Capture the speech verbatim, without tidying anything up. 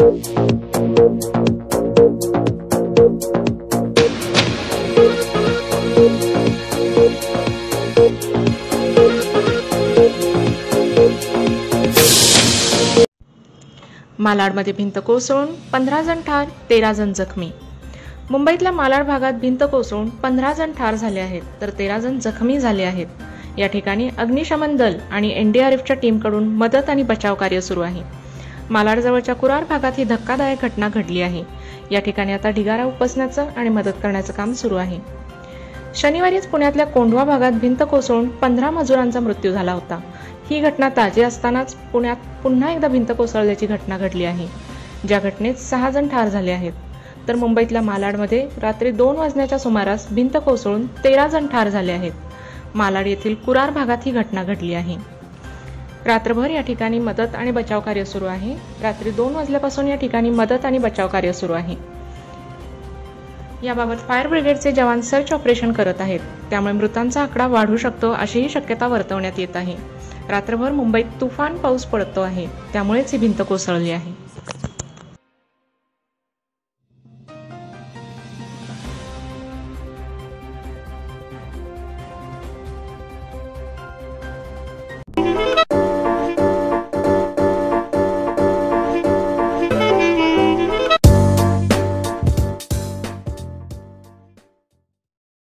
मालाडमध्ये भिंत कोसळून पंधरा जण ठार, तेरा जण जखमी। मुंबईतल्या मालाड भागात भिंत कोसळून पंधरा जण ठार झाले आहेत तर तेरा जण जखमी झाले आहेत। या ठिकाणी अग्निशमन दल आणि एनडीआरएफच्या टीमकडून मदत आणि बचाव कार्य सुरू आहे। मालाडजवळच्या कुरार भागात ही धक्कादायक घटना घडली आहे। या ठिकाणी आता ढिगारा उपसण्याचं आणि मदत करण्याचं काम सुरू आहे। शनिवारीच पुण्यातल्या कोंढवा भागात भिंत कोसळून पंधरा मजुरांचा मृत्यू झाला होता। ही घटना ताजी असतानाच पुण्यात पुन्हा एकदा भिंत कोसळल्याची घटना घडली आहे, ज्या घटनेत सहा जण ठार झाले आहेत। तर मुंबईतल्या मालाडमध्ये रात्री दोन वाजण्याच्या सुमारास भिंत कोसळून तेरा जण ठार झाले आहेत। मालाड येथील कुरार भागात ही घटना घडली आहे। रात्रभर या ठिकाणी मदत आणि बचाव कार्य सुरू आहे। रात्री दोन वाजल्यापासून या ठिकाणी मदत आणि बचाव कार्य सुरू आहे। याबाबत फायर ब्रिगेडचे जवान सर्च ऑपरेशन करत आहेत, त्यामुळे मृतांचा आकडा वाढू शकतो अशीही शक्यता वर्तवण्यात येत आहे। रात्रभर मुंबईत तुफान पाऊस पडतो आहे, त्यामुळेच ही भिंत कोसळली आहे।